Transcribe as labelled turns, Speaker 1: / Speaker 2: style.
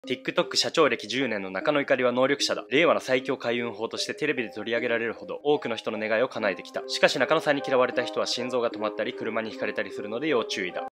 Speaker 1: TikTok 社長歴10年の中野ゆかりは能力者だ。令和の最強開運法としてテレビで取り上げられるほど多くの人の願いを叶えてきた。しかし中野さんに嫌われた人は心臓が止まったり車にひかれたりするので要注意だ。